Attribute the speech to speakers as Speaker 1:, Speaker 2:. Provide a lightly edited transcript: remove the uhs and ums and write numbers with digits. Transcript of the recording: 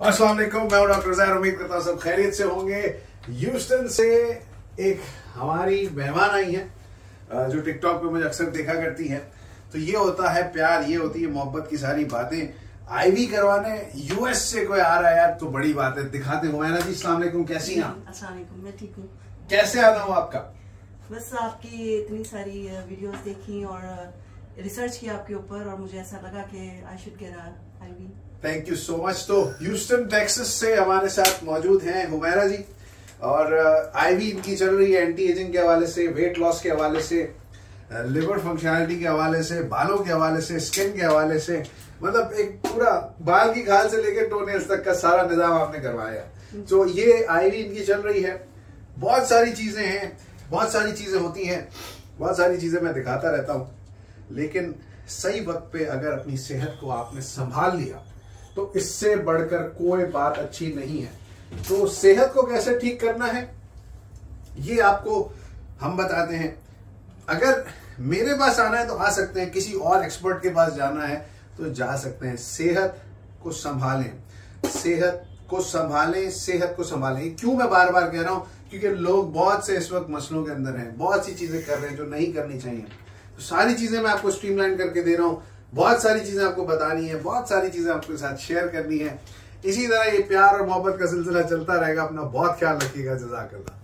Speaker 1: अस्सलाम वालेकुम, मैं हूं डॉक्टर ज़ैर। उम्मीद करता हूं सब खैरियत से होंगे। ह्यूस्टन से एक हमारी मेहमान आई है जो टिकटॉक पे मुझे अक्सर देखा करती हैं। तो ये होता है प्यार, ये होती है मोहब्बत की सारी बातें। आईवी करवाने यूएस से कोई आ रहा है यार, तो बड़ी बात है। दिखाते हैं हुमैरा जी। अस्सलाम वालेकुम, कैसी हैं आप?
Speaker 2: अस्सलाम वालेकुम, मैं ठीक हूँ।
Speaker 1: कैसे आता हूँ आपका?
Speaker 2: बस आपकी इतनी सारी वीडियोस देखी और रिसर्च किया आपके ऊपर, और मुझे ऐसा लगा कि I should get IV.
Speaker 1: Thank you so much. तो ह्यूस्टन टेक्सास से हमारे साथ मौजूद हैं हुमैरा जी, और आईवी इनकी चल रही है एंटी एजिंग के हवाले से, वेट लॉस के हवाले से, लिवर फंक्शनैलिटी के हवाले से, बालों के हवाले से, स्किन के हवाले से। मतलब एक पूरा बाल की खाल से लेकर टोनेल्स तक का सारा निजाम आपने करवाया। तो ये आईवी इनकी चल रही है। बहुत सारी चीजें हैं, बहुत सारी चीजें होती हैं, बहुत सारी चीजें मैं दिखाता रहता हूं। लेकिन सही वक्त पे अगर अपनी सेहत को आपने संभाल लिया तो इससे बढ़कर कोई बात अच्छी नहीं है। तो सेहत को कैसे ठीक करना है ये आपको हम बताते हैं। अगर मेरे पास आना है तो आ सकते हैं, किसी और एक्सपर्ट के पास जाना है तो जा सकते हैं। सेहत को संभालें, सेहत को संभालें, सेहत को संभालें। क्यों मैं बार बार कह रहा हूं? क्योंकि लोग बहुत से इस वक्त मसलों के अंदर हैं, बहुत सी चीजें कर रहे हैं जो नहीं करनी चाहिए। तो सारी चीजें मैं आपको स्ट्रीमलाइन करके दे रहा हूं। बहुत सारी चीजें आपको बतानी है, बहुत सारी चीजें आपके साथ शेयर करनी है। इसी तरह ये प्यार और मोहब्बत का सिलसिला चलता रहेगा। अपना बहुत ख्याल रखिएगा। जज़ाकल्लाह।